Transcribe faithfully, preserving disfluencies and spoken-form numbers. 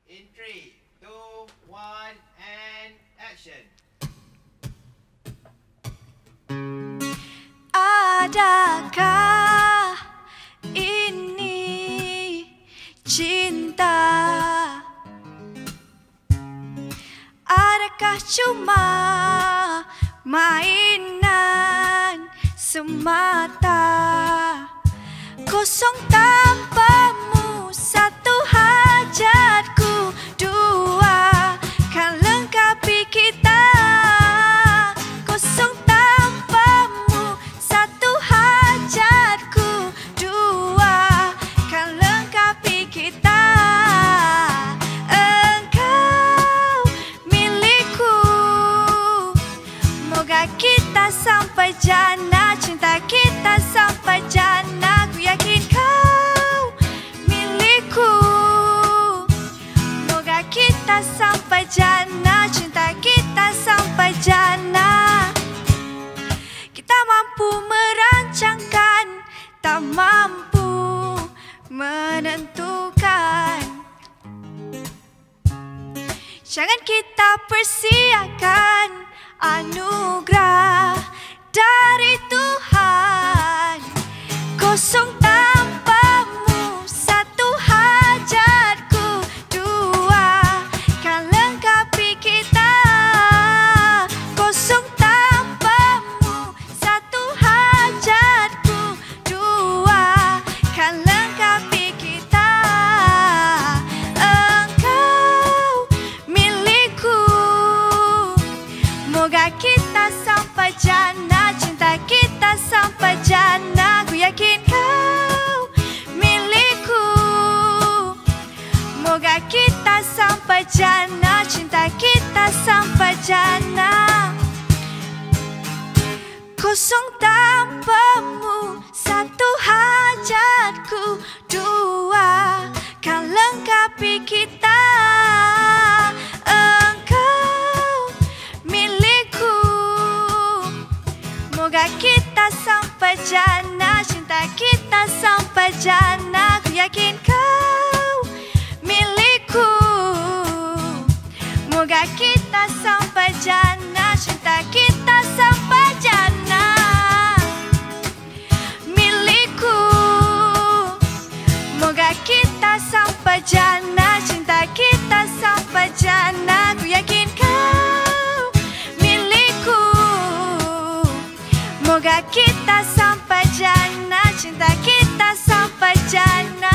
In three, two, one, and action. Adakah ini cinta? Adakah cuma mainan semata? Kosong tanpamu, satu hajatku, dua kan lengkapi kita. Kosong tanpamu, satu hajatku, dua kan lengkapi kita. Engkau milikku, moga kita sampai jannah, cinta kita sampai jannah. Ku yakin kau milikku, moga kita sampai jannah, cinta kita sampai jannah. Kita mampu merancangkan, tak mampu menentukan. Jangan kita persiakan anugerah dari Tuhan. Kosong tanpamu, satu hajatku, dua kan lengkapi kita. Kosong tanpamu, satu hajatku, dua kan lengkapi kita. Engkau milikku, moga kita sampai jannah, cinta kita sampai jannah. Ku yakin kau milikku, moga kita sampai jannah, cinta kita sampai jannah. Kosong tanpamu, satu hajatku, dua kan lengkapi kita. Engkau milikku, moga kita sampai jannah, cinta kita sampai jannah. Ku yakin kau milikku, moga kita sampai jannah, cinta kita sampai jannah. Milikku, moga kita sampai jannah, cinta kita sampai jannah. Ku yakin kau milikku, moga kita sampai jannah, cinta kita sampai jannah.